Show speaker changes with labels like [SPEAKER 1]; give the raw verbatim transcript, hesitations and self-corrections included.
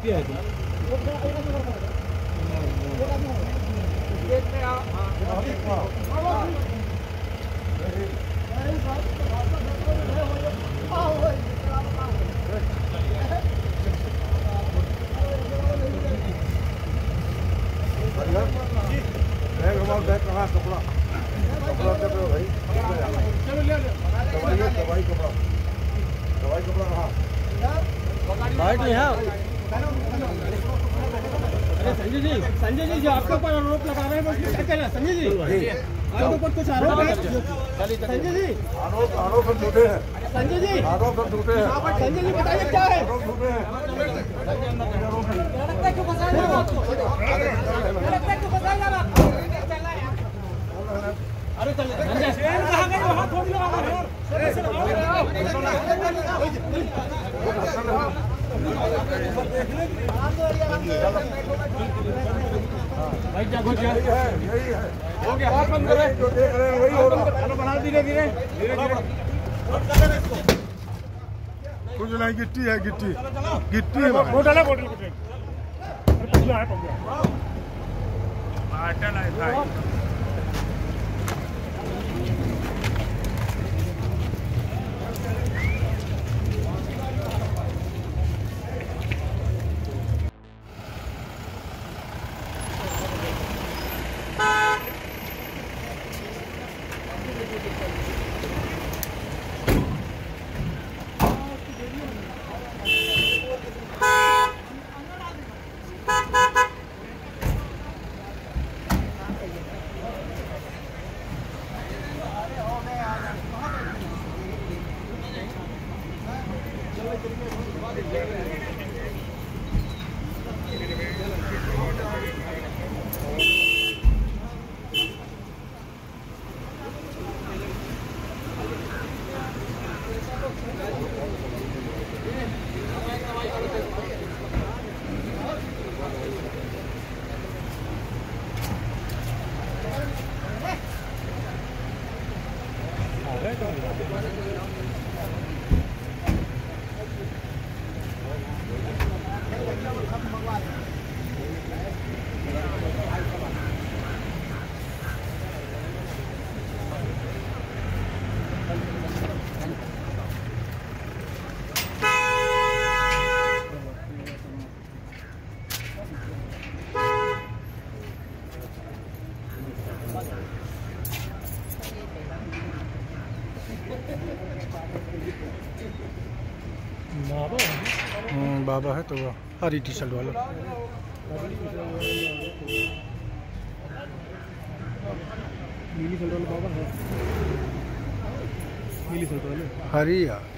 [SPEAKER 1] किती आहे तू
[SPEAKER 2] कपड़ा कपड़ा कपड़ा भाई दवाई दवाई कपड़ा दवाई कपड़ा कहाँ
[SPEAKER 1] बाइट नहीं है। अरे संजय जी संजय जी जो आपके ऊपर आरोप लगा रहे हैं वो क्या कह रहे हैं संजय जी आपके ऊपर कुछ आरोप है संजय जी
[SPEAKER 2] आरोप आरोप सब झूठे हैं
[SPEAKER 1] संजय जी
[SPEAKER 2] आरोप सब झूठे हैं
[SPEAKER 1] संजय जी बताइए क्या है
[SPEAKER 2] आरोप झूठे हैं
[SPEAKER 1] क्यों फंसाएगा आपको क्यों फंसाएगा आपको अरे चलिए कहाँ गए वहाँ थोड़ी लगा भाई क्या कुछ
[SPEAKER 2] यही है यही है
[SPEAKER 1] हो गया और बंद करें
[SPEAKER 2] जो देख रहे हैं वही हो रहा है।
[SPEAKER 1] बना धीरे धीरे धीरे धीरे
[SPEAKER 2] कुछ नहीं गिट्टी है गिट्टी गिट्टी है
[SPEAKER 1] बोतल है बोतल कुछ पगला है पगला आटा है बाबा
[SPEAKER 2] हम्म बाबा है तो वो हरी टी शर्ट वाला
[SPEAKER 1] नीली शर्ट वाला बाबा है नीली शर्ट वाले
[SPEAKER 2] हरी यार